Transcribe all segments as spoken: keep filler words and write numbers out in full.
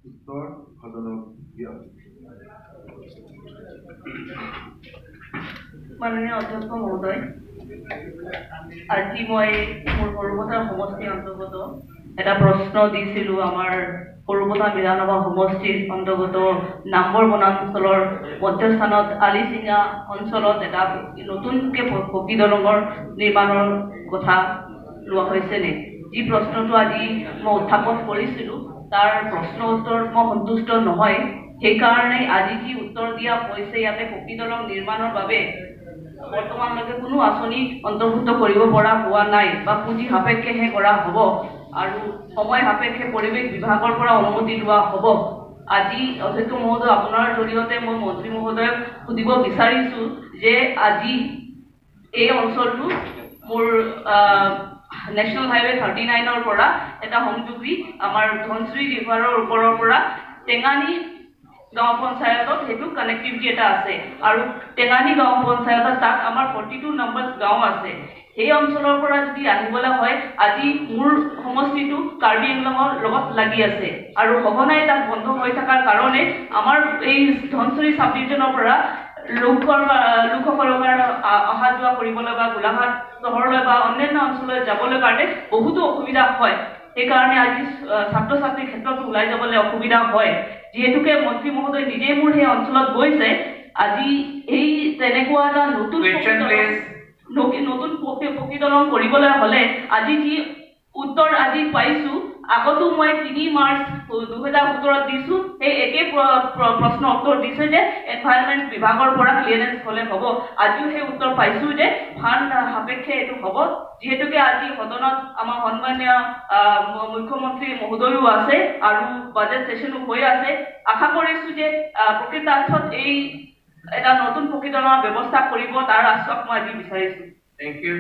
উত্তৰ সদনত দিয়া মাননীয় অধ্যক্ষ মহোদয়, আজি মই মোৰ সৰুপথাৰ সমষ্টিৰ অন্তৰ্গত এটা প্ৰশ্ন দিছিলোঁ। আমাৰ সৰুপথাৰ বিধানসভা সমষ্টিৰ অন্তৰ্গত নাম্বৰ বনাঞ্চলৰ মধ্যস্থানত আলিচিঙা অঞ্চলত এটা নতুনকৈ পকী দলঙৰ নিৰ্মাণৰ কথা লোৱা হৈছে নে? যি প্ৰশ্নটো আজি মই উত্থাপন কৰিছিলোঁ তাৰ প্ৰশ্ন উত্তৰত মই সন্তুষ্ট নহয়। সেইকাৰণে আজি যি উত্তৰ দিয়া হৈছে ইয়াতে পকী দলং নিৰ্মাণৰ বাবে বৰ্তমানলৈকে কোনো আঁচনি অন্তৰ্ভুক্ত কৰিব পৰা হোৱা নাই বা পুঁজি সাপেক্ষেহে কৰা হ'ব আৰু সময় সাপেক্ষে পৰিৱেশ বিভাগৰ পৰা অনুমতি লোৱা হ'ব। আজি অধ্যক্ষ মহোদয়, আপোনাৰ জৰিয়তে মই মন্ত্ৰী মহোদয়ক সুধিব বিচাৰিছোঁ যে আজি এই অঞ্চলটো মোৰ নেশ্যনেল হাইৱে থাৰ্টি নাইনৰ পৰা এটা সংযোগী আমাৰ ধনশ্ৰী ৰিভাৰৰ ওপৰৰ পৰা টেঙানী গাঁও পঞ্চায়তত সেইটো কানেক্টিভিটি এটা আছে আৰু টেঙানী গাঁও পঞ্চায়তত তাত আমাৰ ফৰ্টি টু নম্বৰ গাঁও আছে। সেই অঞ্চলৰ পৰা যদি আহিবলৈ হয়, আজি মোৰ সমষ্টিটো কাৰ্বি আংলঙৰ লগত লাগি আছে আৰু সঘনাই তাত বন্ধ হৈ থকাৰ কাৰণে আমাৰ এই ধনশ্ৰী চাব ডিভিজনৰ পৰা লোকৰ লোকসকলৰ কাৰণে অহা যোৱা কৰিবলৈ বা গোলাঘাট চহৰলৈ বা অন্যান্য অঞ্চললৈ যাবলৈ কাৰণে বহুতো অসুবিধা হয়। সেইকাৰণে আজি ছাত্ৰ ছাত্ৰীৰ ক্ষেত্ৰত ওলাই যাবলৈ অসুবিধা হয়। যিহেতুকে মন্ত্ৰী মহোদয় নিজে মোৰ সেই অঞ্চলত গৈছে, আজি এই তেনেকুৱা এটা নতুন নতুন পকী দলং কৰিবলৈ হ'লে আজি যি উত্তৰ আজি পাইছোঁ, আগতো মই তিনি মাৰ্চ দুহেজাৰ সোতৰত দিছোঁ, সেই একেই প্ৰশ্ন উত্তৰ দিছে যে এনভাইৰনমেণ্ট বিভাগৰ পৰা ক্লিয়াৰেঞ্চ হ'লে হ'ব। আজিও সেই উত্তৰ পাইছোঁ যে ফাণ্ড সাপেক্ষে এইটো হ'ব। যিহেতুকে আজি সদনত আমাৰ সন্মানীয় মুখ্যমন্ত্ৰী মহোদয়ো আছে আৰু বাজেট ছেশ্যনো হৈ আছে, আশা কৰিছোঁ যে প্ৰকৃতাৰ্থত এই এটা নতুন পকী দলঙৰ ব্যৱস্থা কৰিব, তাৰ আশ্বাস মই আজি বিচাৰিছোঁ। Thank you.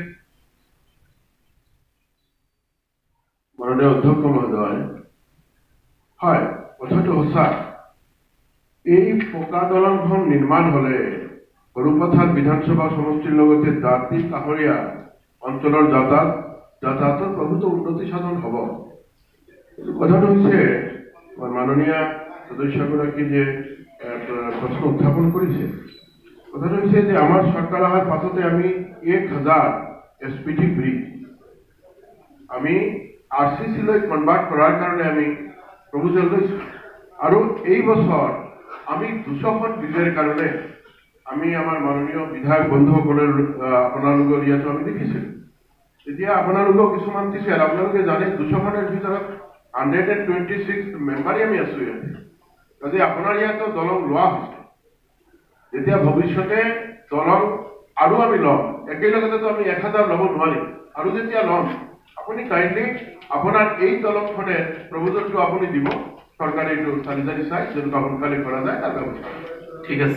মাননীয় অধ্যক্ষ মহোদয়, হয়, কথাটো সঁচা। এই পকা দলংখন নিৰ্মাণ হ'লে সৰুপথাৰ বিধানসভা সমষ্টিৰ লগতে দাঁতি কাষৰীয়া অঞ্চলৰ যাতায়াত যাতায়াতৰ বহুতো উন্নতি সাধন হ'ব। কথাটো হৈছে মাননীয় সদস্যগৰাকী যে প্ৰশ্ন উত্থাপন কৰিছে, কথাটো হৈছে যে আমাৰ চৰকাৰ অহাৰ পাছতে আমি এক হাজাৰ এছ পি টি ব্ৰিজ আমি আৰ চি চিলৈ কনভাৰ্ট কৰাৰ কাৰণে আমি প্ৰপ'জেল লৈছোঁ আৰু এই বছৰ আমি দুশখন ব্ৰিজৰ কাৰণে আমি আমাৰ মাননীয় বিধায়ক বন্ধুসকলৰ আপোনালোকৰ ইয়াতো আমি দেখিছিলোঁ। এতিয়া আপোনালোকেও কিছুমান দিছে আৰু আপোনালোকে জানে দুশখনৰ ভিতৰত হাণ্ড্ৰেড এণ্ড টুৱেণ্টি ছিক্স মেম্বাৰেই আমি আছোঁ ইয়াতে। গতিকে আপোনাৰ ইয়াতো দলং লোৱা হৈছে। এতিয়া ভৱিষ্যতে দলং আৰু আমি ল'ম, একেলগতেতো আমি এক হাজাৰ ল'ব নোৱাৰিম। আৰু যেতিয়া ল'ম আপুনি কাইণ্ডলি আপোনাৰ এই দলংখনে প্ৰপ'জেলটো আপুনি দিব, চৰকাৰে এইটো চালি জাৰি চাই যেনেকুৱা সোনকালে কৰা যায় তাৰ ব্যৱস্থা। ঠিক আছে।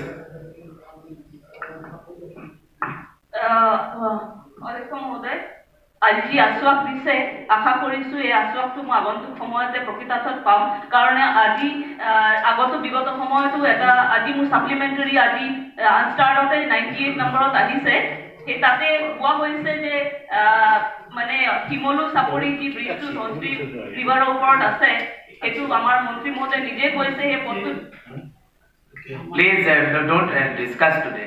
অধ্যক্ষ মহোদয়, আজি যি আশ্বাস দিছে, আশা কৰিছোঁ এই আশ্বাসটো মই আগন্তুক সময়তে প্ৰকৃতাৰ্থত পাম। কাৰণ আজি আগত বিগত সময়তো এটা আজি মোৰ ছাপ্লিমেণ্টাৰী আজি আনষ্টাৰ্টতে নাইণ্টি এইট নম্বৰত আহিছে, সেই তাতে কোৱা হৈছে যে মানে শিমলু চাপৰি যি ব্ৰিজটো ধনশ্ৰী ৰিভাৰৰ ওপৰত আছে, সেইটো আমাৰ মন্ত্ৰী মহোদয় নিজে কৈছে সেই পথটো। Please don't discuss today.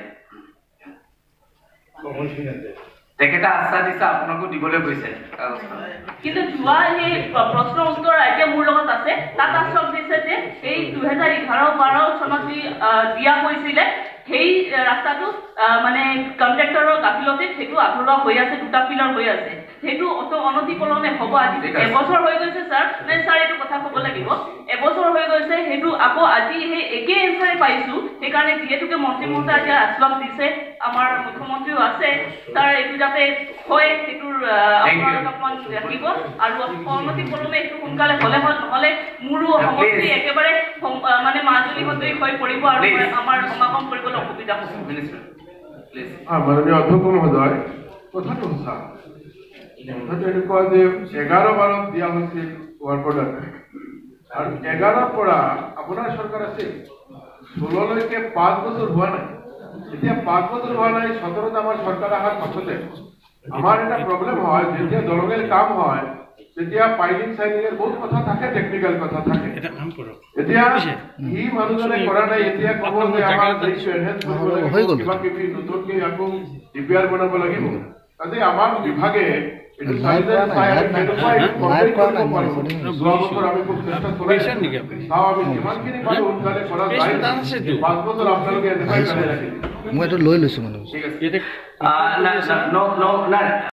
তেখেতে আশ্বাস দিছে আপোনাকো দিবলৈ কৈছে, কিন্তু যোৱা সেই প্ৰশ্ন উত্তৰ এতিয়া মোৰ লগত আছে, তাত আশ্বাস দিছে যে সেই দুহেজাৰ এঘাৰ বাৰ চনত যি দিয়া হৈছিলে সেই ৰাস্তাটো মানে কণ্ট্ৰেক্টৰৰ গাফিলতিত সেইটো আধৰুৱা হৈ আছে, দুটা পিলাৰ হৈ আছে, সেইটো অত অনতিপলমে হ'ব। আজি এবছৰ হৈ গৈছে ছাৰ, নে ছাৰ এইটো কথা ক'ব লাগিব, এবছৰ হৈ গৈছে, সেইটো আকৌ আজি সেই একে এনচাৰে পাইছোঁ। সেইকাৰণে যিহেতুকে মন্ত্ৰী মহোদয় এতিয়া আশ্বাস দিছে, আমাৰ মুখ্যমন্ত্ৰীও আছে, তাৰ এইটো যাতে হয় সেইটোৰ আপোনালোক অকণমান ৰাখিব আৰু অনতিপলমে এইটো সোনকালে হ'লে হ'ল, নহ'লে মোৰো সমষ্টি একেবাৰে মানে মাজুলী সদৃশ হৈ পৰিব আৰু আমাৰ সমাগম কৰিবলৈ অসুবিধা হ'ব। মাননীয় অধ্যক্ষ মহোদয়, কথাটো সঁচা। কথাটো এনেকুৱা যে এঘাৰ বাৰত দিয়া হৈছিল ৱাৰ্ক অৰ্ডাৰ আৰু এঘাৰৰ পৰা আপোনাৰ চৰকাৰ আছে, ষোল্ললৈকে পাঁচ বছৰ হোৱা নাই। এতিয়া পাঁচ বছৰ হোৱা নাই, সতেরোত আমাৰ চৰকাৰ অহাৰ পাছতে আমাৰ এটা প্ৰব্লেম হয়, যেতিয়া দলঙের কাম হয় তেতিয়া পাইলিং চাইলিংৰ বহুত কথা থাকে, টেকনিক্যাল কথা থাকে। এটা কাম কৰক এতিয়া ই মানুহজনে কৰা নাই, এতিয়া ক'ব যে আমাৰ দেশটো এনহেন্স কৰিব লাগিব, কিবা কিবি নতুনকৈ আকৌ ডিপিআৰ বনাব লাগিব। কাজে আমাৰ বিভাগে এইটো চাইলে চাই আমি কেনেকুৱা এইটো কমপ্লিট কৰিব পাৰোঁ। যোৱা বছৰ আমি খুব চেষ্টা চলাইছোঁ, চাওঁ আমি যিমানখিনি পাৰোঁ সোনকালে কৰা যায়। পাঁচ বছৰ আপোনালোকে এনেকুৱাই চলাই ৰাখিলে। মই এইটো লৈ লৈছোঁ মানে ঠিক আছে। আহ, না- না- no- no- না